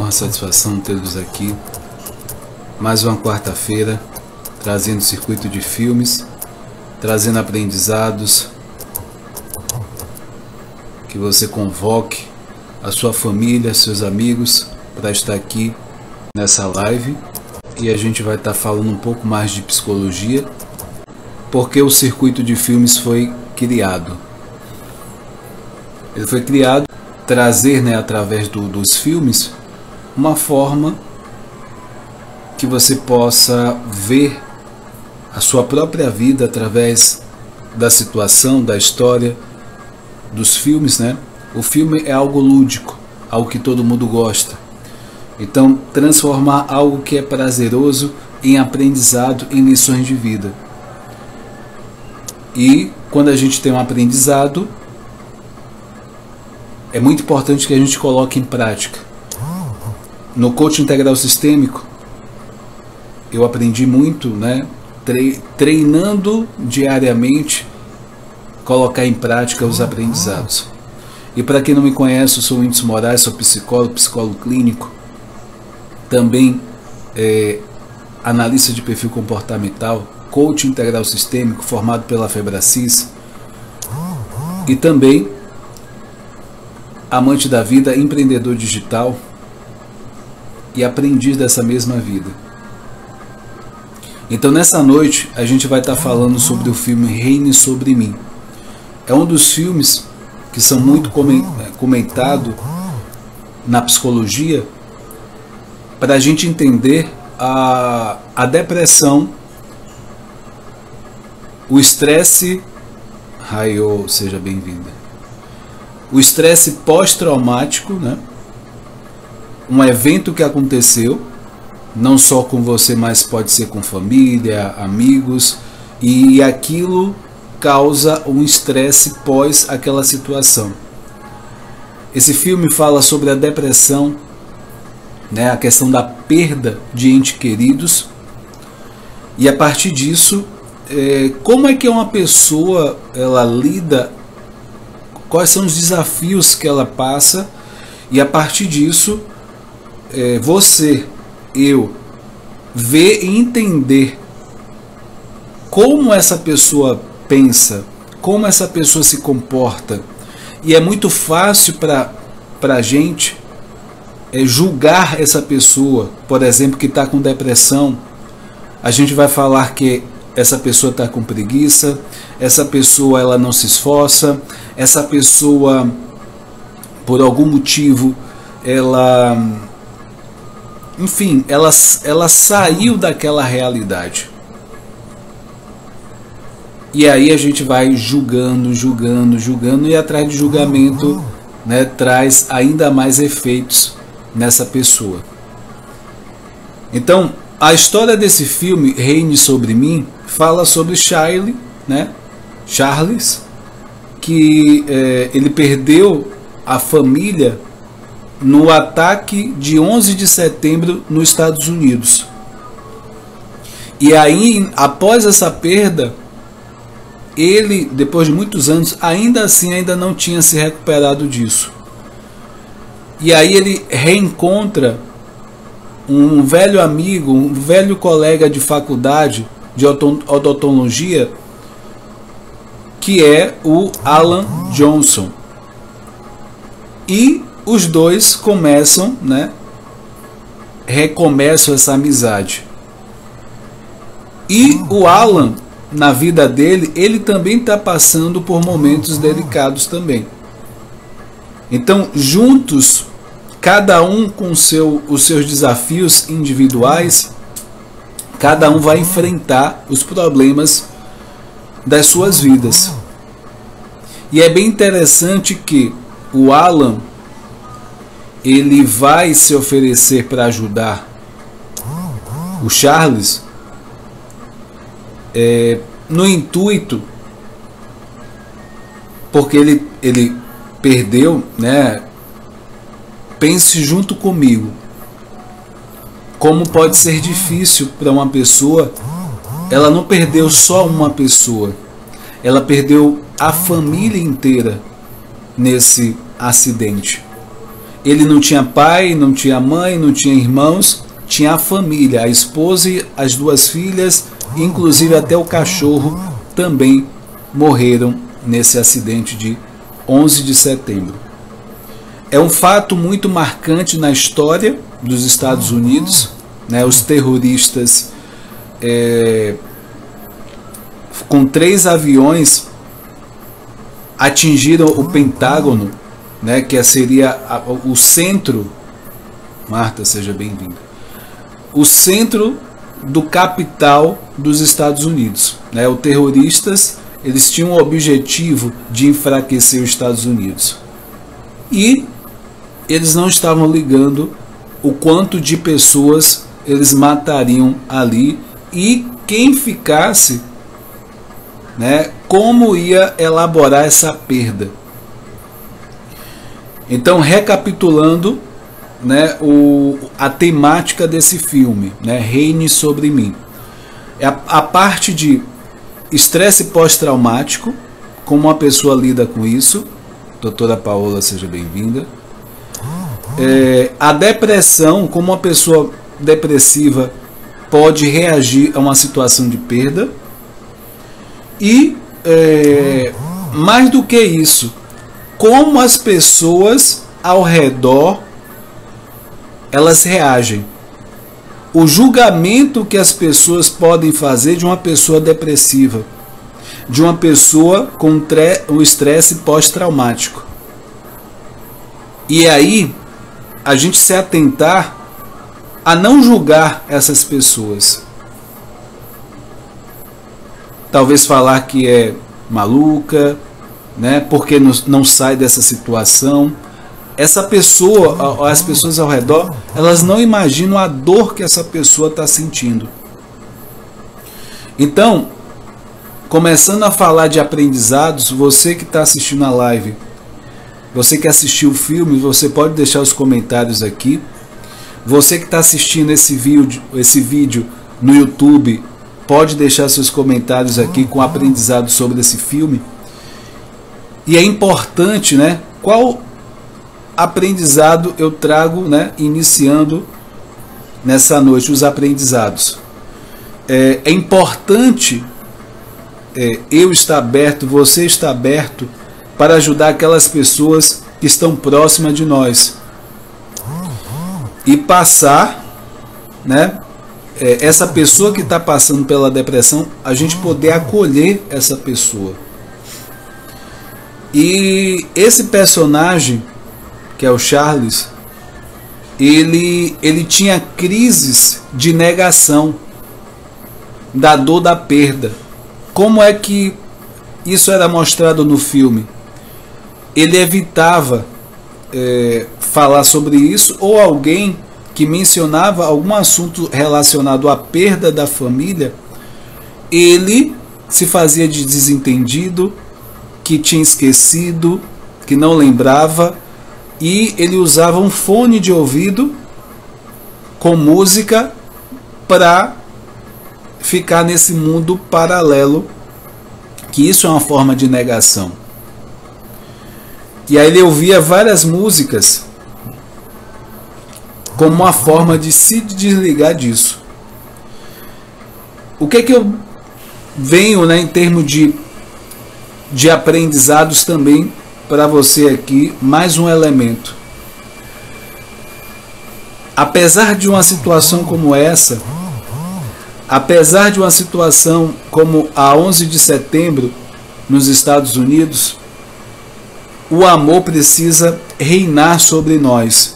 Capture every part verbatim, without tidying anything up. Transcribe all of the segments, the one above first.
honra, satisfação tê-los aqui. Mais uma quarta-feira, trazendo circuito de filmes, trazendo aprendizados, que você convoque a sua família, seus amigos para estar aqui nessa live, e a gente vai estar falando um pouco mais de psicologia, porque o circuito de filmes foi criado. Ele foi criado para trazer, né, através do, dos filmes, uma forma que você possa ver a sua própria vida através da situação, da história, dos filmes, né? O filme é algo lúdico, algo que todo mundo gosta. Então, transformar algo que é prazeroso em aprendizado, em lições de vida. E quando a gente tem um aprendizado, é muito importante que a gente coloque em prática. No coaching integral sistêmico, eu aprendi muito, né? Treinando diariamente, colocar em prática os aprendizados. E para quem não me conhece, eu sou o Whindersson Moraes, sou psicólogo, psicólogo clínico, também é, analista de perfil comportamental, coach integral sistêmico, formado pela Febracis, e também amante da vida, empreendedor digital e aprendiz dessa mesma vida. Então nessa noite a gente vai estar falando sobre o filme Reine Sobre Mim. É um dos filmes que são muito comentados na psicologia, para a gente entender a, a depressão, o estresse, Raio, seja bem-vinda, o estresse pós-traumático, né? Um evento que aconteceu, não só com você, mas pode ser com família, amigos, e aquilo causa um estresse pós aquela situação. Esse filme fala sobre a depressão, né, a questão da perda de entes queridos, e a partir disso, é, como é que uma pessoa ela lida, quais são os desafios que ela passa, e a partir disso, é, você, eu, ver e entender como essa pessoa pensa, como essa pessoa se comporta. E é muito fácil para a gente é, julgar essa pessoa, por exemplo, que está com depressão. A gente vai falar que essa pessoa está com preguiça, essa pessoa ela não se esforça, essa pessoa, por algum motivo, ela, enfim, ela, ela saiu daquela realidade. E aí a gente vai julgando, julgando, julgando, e atrás de julgamento, né, traz ainda mais efeitos nessa pessoa. Então, a história desse filme, Reine Sobre Mim, fala sobre Charlie, né, Charles, que é, ele perdeu a família no ataque de onze de setembro nos Estados Unidos. E aí, após essa perda, ele, depois de muitos anos, ainda assim ainda não tinha se recuperado disso. E aí ele reencontra um velho amigo, um velho colega de faculdade de odontologia, que é o Alan Johnson. E os dois começam, né, recomeçam essa amizade. E o Alan, na vida dele, ele também está passando por momentos delicados também. Então, juntos, cada um com seu, os seus desafios individuais, cada um vai enfrentar os problemas das suas vidas. E é bem interessante que o Alan, ele vai se oferecer para ajudar o Charles, é, no intuito, porque ele, ele perdeu, né? Pense junto comigo como pode ser difícil para uma pessoa. Ela não perdeu só uma pessoa, ela perdeu a família inteira nesse acidente. Ele não tinha pai, não tinha mãe, não tinha irmãos, tinha a família, a esposa e as duas filhas, inclusive até o cachorro também morreram nesse acidente de onze de setembro. É um fato muito marcante na história dos Estados Unidos, né? Os terroristas é, com três aviões atingiram o Pentágono, né? Que seria a, o centro, Marta, seja bem-vinda, o centro do capital dos Estados Unidos, né? Os terroristas, eles tinham o objetivo de enfraquecer os Estados Unidos. E eles não estavam ligando o quanto de pessoas eles matariam ali e quem ficasse, né, como ia elaborar essa perda. Então, recapitulando, né, o, a temática desse filme, né, Reine sobre mim. É a, a parte de estresse pós-traumático, como uma pessoa lida com isso. Doutora Paola, seja bem-vinda. É, a depressão, como uma pessoa depressiva pode reagir a uma situação de perda. E, é, mais do que isso, como as pessoas ao redor elas reagem. O julgamento que as pessoas podem fazer de uma pessoa depressiva, de uma pessoa com um estresse pós-traumático. E aí, a gente se atentar a não julgar essas pessoas. Talvez falar que é maluca, né, porque não, não sai dessa situação. Essa pessoa, as pessoas ao redor, elas não imaginam a dor que essa pessoa está sentindo. Então, começando a falar de aprendizados, você que está assistindo a live, você que assistiu o filme, você pode deixar os comentários aqui. Você que está assistindo esse vídeo, esse vídeo no YouTube, pode deixar seus comentários aqui com aprendizado sobre esse filme. E é importante, né? Qual aprendizado eu trago, né, iniciando nessa noite os aprendizados. É, é importante é, eu estar aberto, você estar aberto para ajudar aquelas pessoas que estão próximas de nós e passar, né, é, essa pessoa que está passando pela depressão, a gente poder acolher essa pessoa. E esse personagem, que é o Charles, ele, ele tinha crises de negação da dor da perda. Como é que isso era mostrado no filme? Ele evitava é, falar sobre isso, ou alguém que mencionava algum assunto relacionado à perda da família, ele se fazia de desentendido, que tinha esquecido, que não lembrava, e ele usava um fone de ouvido com música para ficar nesse mundo paralelo, que isso é uma forma de negação. E aí ele ouvia várias músicas como uma forma de se desligar disso. O que é que eu venho, né, em termos de, de aprendizados também para você aqui, mais um elemento. Apesar de uma situação como essa, apesar de uma situação como a onze de setembro nos Estados Unidos, o amor precisa reinar sobre nós.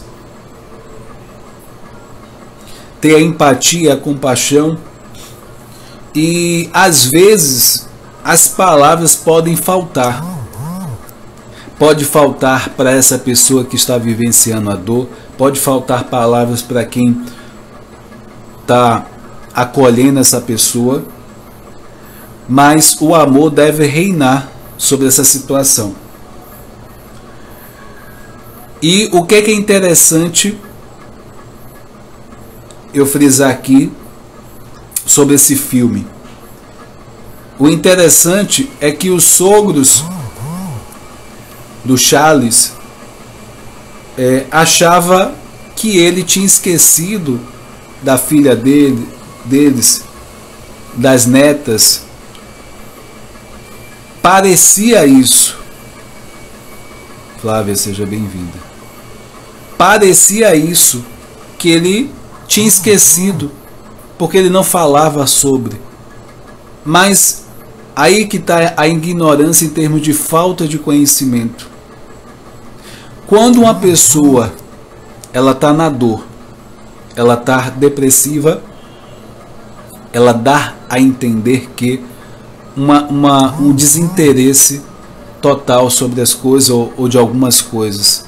Ter a empatia, a compaixão, e às vezes as palavras podem faltar. Pode faltar para essa pessoa que está vivenciando a dor, pode faltar palavras para quem está acolhendo essa pessoa, mas o amor deve reinar sobre essa situação. E o que é, que é interessante eu frisar aqui sobre esse filme? O interessante é que os sogros do Charles, é, achava que ele tinha esquecido da filha dele, deles, das netas. Parecia isso. Flávia, seja bem-vinda. Parecia isso, que ele tinha esquecido, porque ele não falava sobre. Mas aí que está a ignorância em termos de falta de conhecimento. Quando uma pessoa ela está na dor, ela está depressiva, ela dá a entender que uma, uma, um desinteresse total sobre as coisas ou, ou de algumas coisas.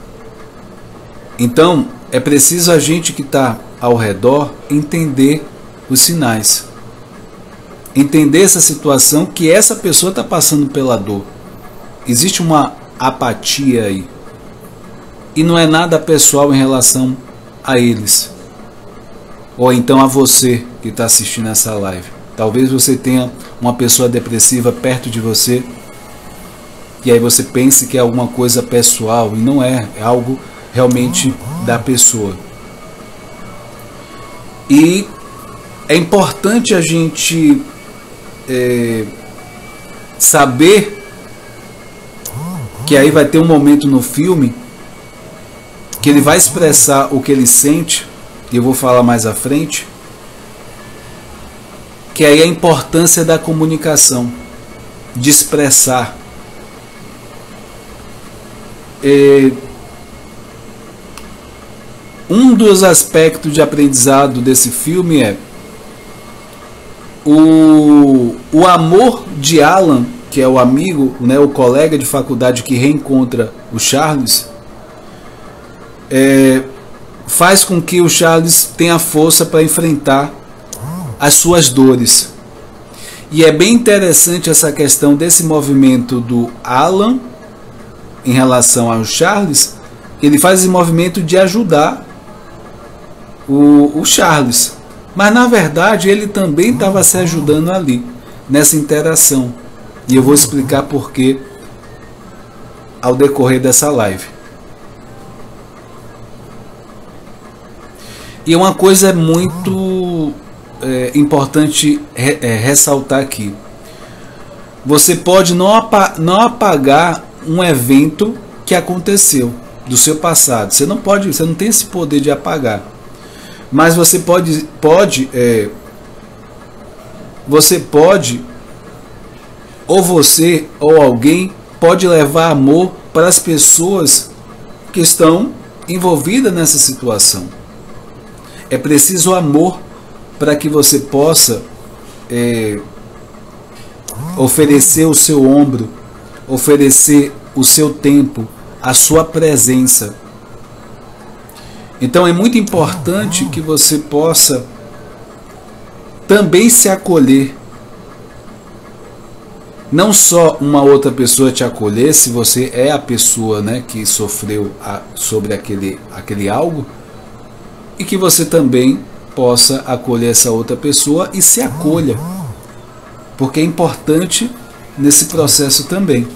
Então, é preciso a gente que está ao redor entender os sinais. Entender essa situação que essa pessoa está passando pela dor. Existe uma apatia aí. E não é nada pessoal em relação a eles. Ou então a você que está assistindo essa live. Talvez você tenha uma pessoa depressiva perto de você. E aí você pense que é alguma coisa pessoal. E não é. É algo realmente da pessoa. E é importante a gente é, saber que aí vai ter um momento no filme que ele vai expressar o que ele sente, e eu vou falar mais à frente, que aí é a importância da comunicação, de expressar. É, um dos aspectos de aprendizado desse filme é o, o amor de Alan, que é o amigo, né, o colega de faculdade que reencontra o Charles, é, faz com que o Charles tenha força para enfrentar as suas dores. E é bem interessante essa questão desse movimento do Alan em relação ao Charles. Ele faz esse movimento de ajudar o, o Charles, mas na verdade ele também estava se ajudando ali, nessa interação. E eu vou explicar porquê ao decorrer dessa live. E uma coisa muito é, importante re, é, ressaltar aqui. Você pode não, apa, não apagar um evento que aconteceu do seu passado. Você não pode, você não tem esse poder de apagar. Mas você pode, pode, é, você pode, ou você ou alguém pode levar amor para as pessoas que estão envolvidas nessa situação. É preciso amor para que você possa é, oferecer o seu ombro, oferecer o seu tempo, a sua presença. Então é muito importante que você possa também se acolher. Não só uma outra pessoa te acolher, se você é a pessoa, né, que sofreu a, sobre aquele, aquele algo, e que você também possa acolher essa outra pessoa e se acolha, porque é importante nesse processo também.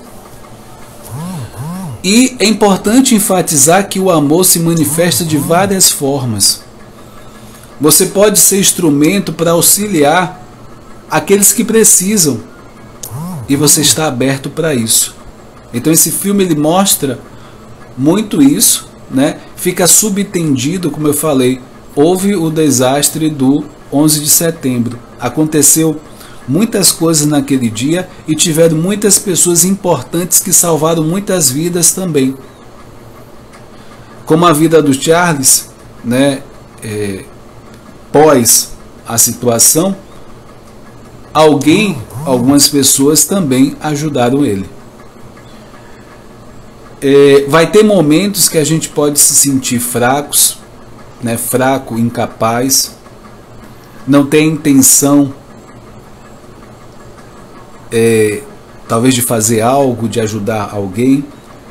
E é importante enfatizar que o amor se manifesta de várias formas. Você pode ser instrumento para auxiliar aqueles que precisam, e você está aberto para isso. Então esse filme ele mostra muito isso, né? Fica subentendido, como eu falei, houve o desastre do onze de setembro. Aconteceu muitas coisas naquele dia e tiveram muitas pessoas importantes que salvaram muitas vidas também. Como a vida do Charles, né, é, pós a situação, alguém, algumas pessoas também ajudaram ele. É, vai ter momentos que a gente pode se sentir fracos, né, fraco, incapaz, não tem intenção é, talvez de fazer algo, de ajudar alguém,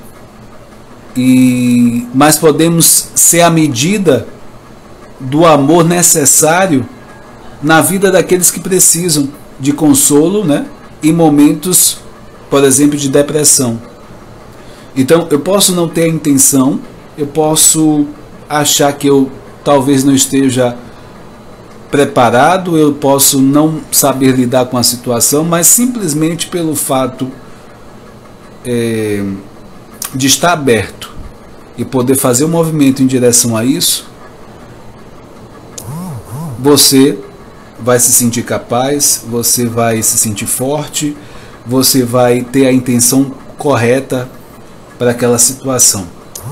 e, mas podemos ser a medida do amor necessário na vida daqueles que precisam de consolo, né, em momentos, por exemplo, de depressão. Então eu posso não ter a intenção, eu posso achar que eu talvez não esteja preparado, eu posso não saber lidar com a situação, mas simplesmente pelo fato é, de estar aberto e poder fazer um movimento em direção a isso, você vai se sentir capaz, você vai se sentir forte, você vai ter a intenção correta para aquela situação.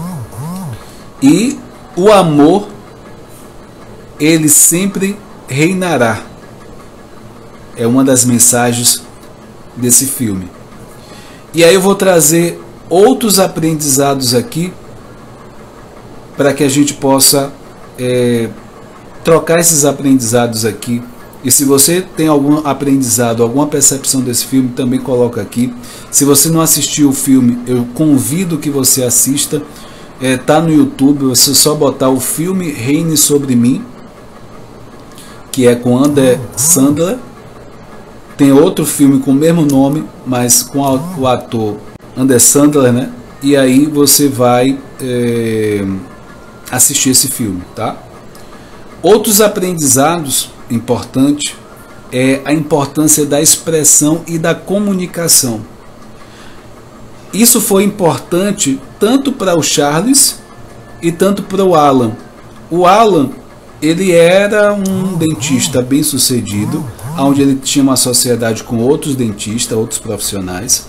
E o amor, ele sempre reinará. É uma das mensagens desse filme. E aí eu vou trazer outros aprendizados aqui para que a gente possa é, trocar esses aprendizados aqui. E se você tem algum aprendizado, alguma percepção desse filme, também coloca aqui. Se você não assistiu o filme, eu convido que você assista. É, tá no YouTube, você só botar o filme Reine Sobre Mim, que é com Adam Sandler. Tem outro filme com o mesmo nome, mas com o ator Adam Sandler, né? E aí você vai é, assistir esse filme, tá? Outros aprendizados importantes é a importância da expressão e da comunicação. Isso foi importante tanto para o Charles e tanto para o Alan. O Alan, ele era um dentista bem sucedido, onde ele tinha uma sociedade com outros dentistas, outros profissionais.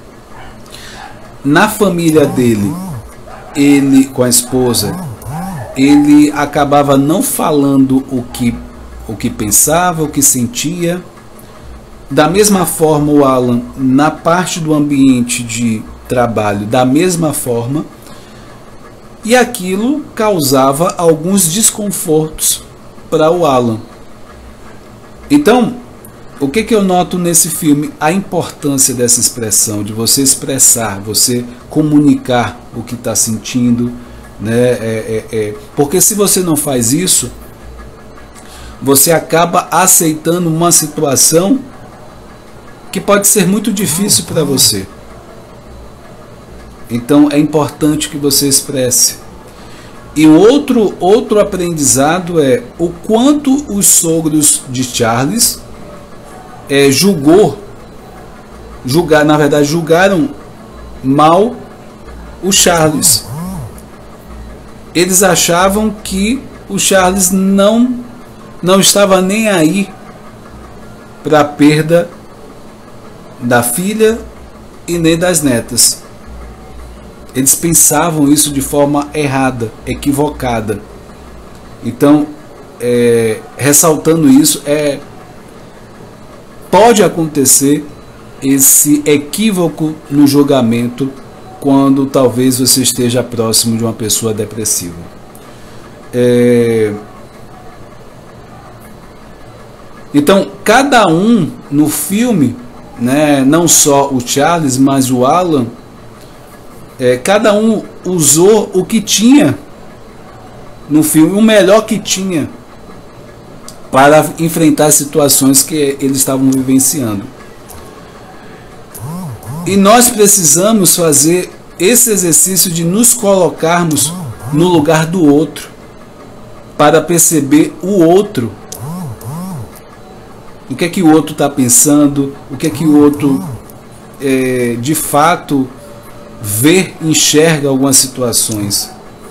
Na família dele, ele com a esposa, ele acabava não falando o que, o que pensava, o que sentia. Da mesma forma, o Alan, na parte do ambiente de trabalho, da mesma forma, e aquilo causava alguns desconfortos para o Alan. Então, o que, que eu noto nesse filme? A importância dessa expressão, de você expressar, você comunicar o que está sentindo, né? É, é, é. Porque se você não faz isso, você acaba aceitando uma situação que pode ser muito difícil para você. Então é importante que você expresse. E outro, outro aprendizado é o quanto os sogros de Charles é, julgou, julgar, na verdade julgaram mal o Charles. Eles achavam que o Charles não, não estava nem aí para a perda da filha e nem das netas. Eles pensavam isso de forma errada, equivocada. Então, é, ressaltando isso, é, pode acontecer esse equívoco no julgamento quando talvez você esteja próximo de uma pessoa depressiva. É, então, cada um no filme, né, não só o Charles, mas o Alan, É, cada um usou o que tinha no filme, o melhor que tinha para enfrentar as situações que eles estavam vivenciando. E nós precisamos fazer esse exercício de nos colocarmos no lugar do outro, para perceber o outro. O que é que o outro está pensando, o que é que o outro é, de fato vê, enxerga algumas situações.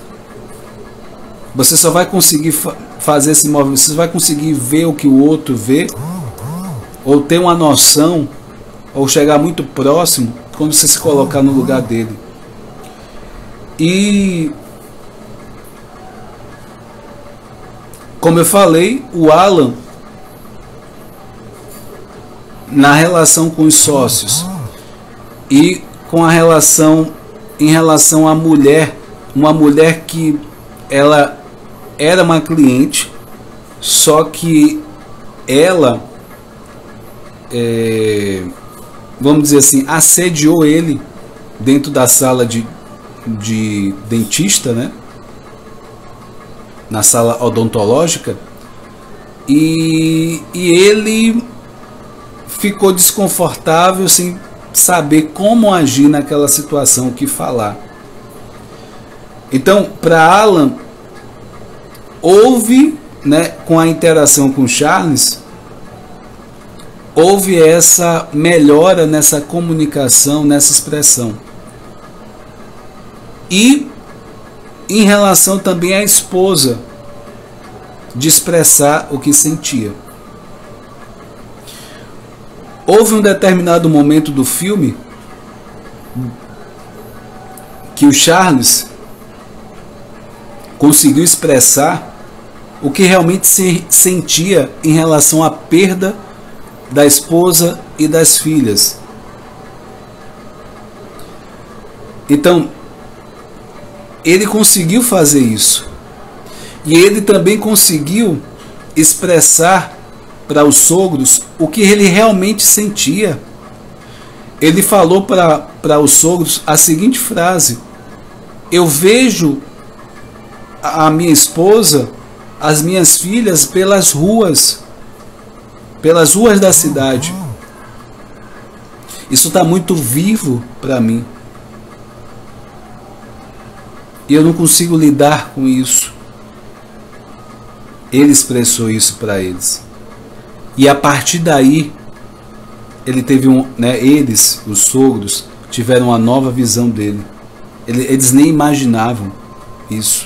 Você só vai conseguir fa fazer esse movimento, você vai conseguir ver o que o outro vê, ou ter uma noção, ou chegar muito próximo, quando você se colocar no lugar dele. E, como eu falei, o Alan, na relação com os sócios, e com a relação em relação à mulher, uma mulher que ela era uma cliente, só que ela, é, vamos dizer assim, assediou ele dentro da sala de, de dentista, né? Na sala odontológica, e, e ele ficou desconfortável sem saber como agir naquela situação, o que falar. Então, para Alan, houve, né, com a interação com Charles, houve essa melhora nessa comunicação, nessa expressão. E em relação também à esposa, de expressar o que sentia. Houve um determinado momento do filme que o Charles conseguiu expressar o que realmente se sentia em relação à perda da esposa e das filhas. Então, ele conseguiu fazer isso. E ele também conseguiu expressar para os sogros o que ele realmente sentia. Ele falou para os sogros a seguinte frase: eu vejo a minha esposa, as minhas filhas pelas ruas, pelas ruas da cidade. Isso está muito vivo para mim. E eu não consigo lidar com isso. Ele expressou isso para eles. E a partir daí, ele teve um, né, eles, os sogros, tiveram uma nova visão dele. Ele, eles nem imaginavam isso.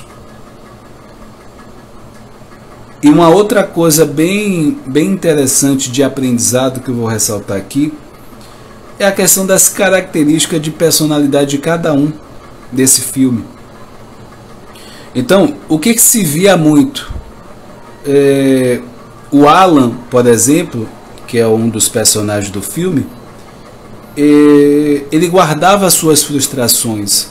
E uma outra coisa bem, bem interessante de aprendizado que eu vou ressaltar aqui é a questão das características de personalidade de cada um desse filme. Então, o que, que se via muito? É, o Alan, por exemplo, que é um dos personagens do filme, é, ele guardava suas frustrações,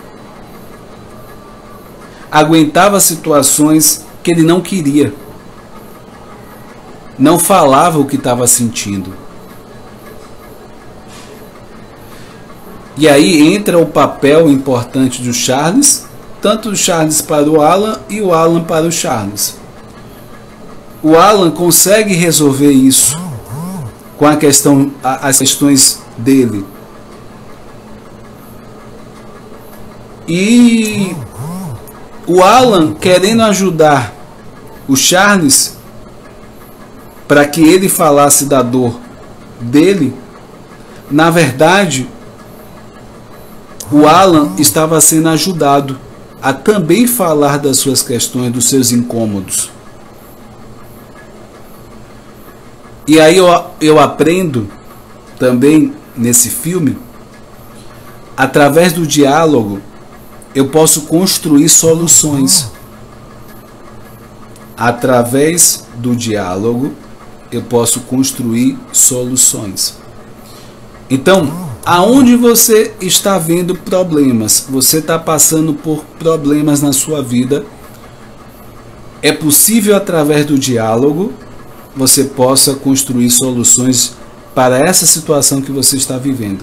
aguentava situações que ele não queria, não falava o que estava sentindo. E aí entra o papel importante do Charles, tanto o Charles para o Alan e o Alan para o Charles. O Alan consegue resolver isso com a questão, as questões dele. E o Alan, querendo ajudar o Charles para que ele falasse da dor dele, na verdade, o Alan estava sendo ajudado a também falar das suas questões, dos seus incômodos. E aí eu, eu aprendo também nesse filme, através do diálogo, eu posso construir soluções. Através do diálogo, eu posso construir soluções. Então, aonde você está vendo problemas, você está passando por problemas na sua vida, é possível através do diálogo você possa construir soluções para essa situação que você está vivendo.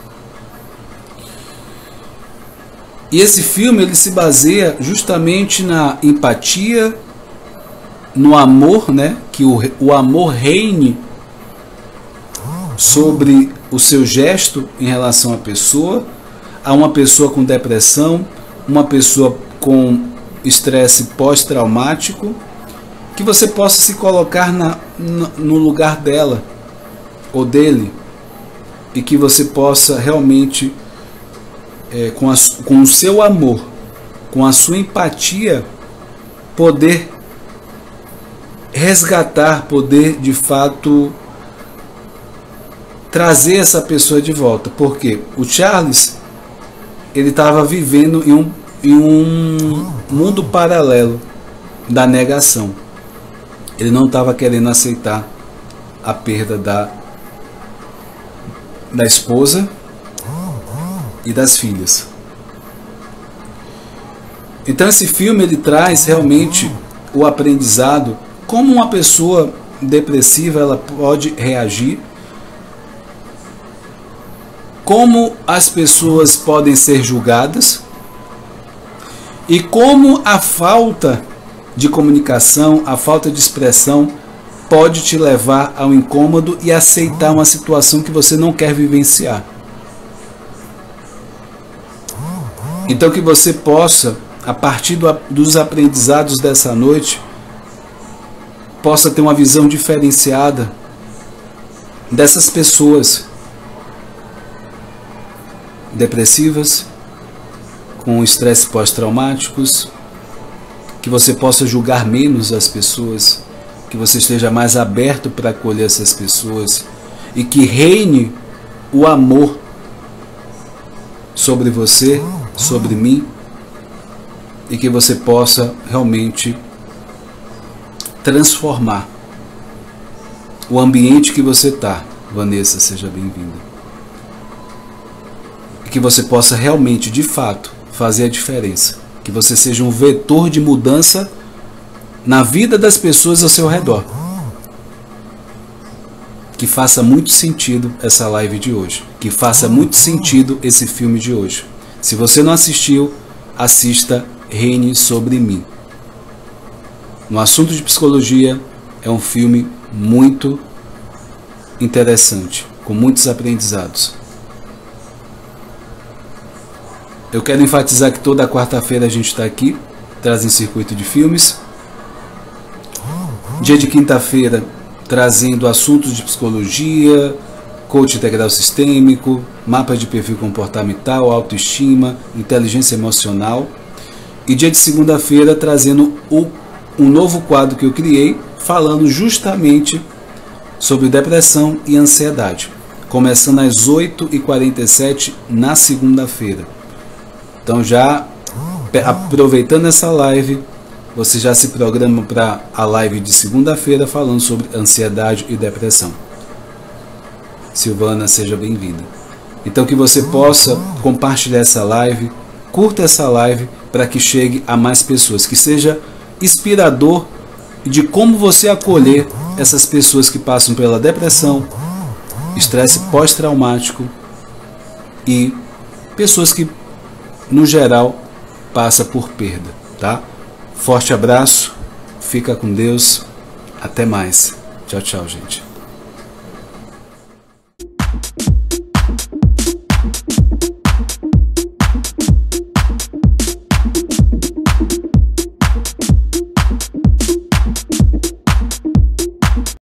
E esse filme ele se baseia justamente na empatia, no amor, né? Que o, o amor reine sobre o seu gesto em relação à pessoa, a uma pessoa com depressão, uma pessoa com estresse pós-traumático, que você possa se colocar na, no lugar dela ou dele, e que você possa realmente, é, com, a, com o seu amor, com a sua empatia, poder resgatar, poder de fato trazer essa pessoa de volta. Porque o Charles, ele estava vivendo em um, em um mundo paralelo da negação. Ele não estava querendo aceitar a perda da, da esposa e das filhas. Então esse filme ele traz realmente o aprendizado, como uma pessoa depressiva ela pode reagir, como as pessoas podem ser julgadas e como a falta de comunicação, a falta de expressão pode te levar ao incômodo e aceitar uma situação que você não quer vivenciar. Então que você possa a partir do, dos aprendizados dessa noite, possa ter uma visão diferenciada dessas pessoas depressivas, com estresse pós-traumáticos, que você possa julgar menos as pessoas, que você esteja mais aberto para acolher essas pessoas e que reine o amor sobre você, sobre mim, e que você possa realmente transformar o ambiente que você está. Vanessa, seja bem-vinda. E que você possa realmente, de fato, fazer a diferença. Que você seja um vetor de mudança na vida das pessoas ao seu redor. Que faça muito sentido essa live de hoje. Que faça muito sentido esse filme de hoje. Se você não assistiu, assista Reine Sobre Mim. No assunto de psicologia, é um filme muito interessante, com muitos aprendizados. Eu quero enfatizar que toda quarta-feira a gente está aqui, trazendo circuito de filmes. Dia de quinta-feira, trazendo assuntos de psicologia, coach integral sistêmico, mapa de perfil comportamental, autoestima, inteligência emocional. E dia de segunda-feira, trazendo o, um novo quadro que eu criei, falando justamente sobre depressão e ansiedade, começando às oito e quarenta e sete na segunda-feira. Então, já aproveitando essa live, você já se programa para a live de segunda-feira falando sobre ansiedade e depressão. Silvana, seja bem-vinda. Então, que você possa compartilhar essa live, curta essa live para que chegue a mais pessoas, que seja inspirador de como você acolher essas pessoas que passam pela depressão, estresse pós-traumático e pessoas que, no geral, passam por perda, tá? Forte abraço, fica com Deus, até mais. Tchau, tchau, gente.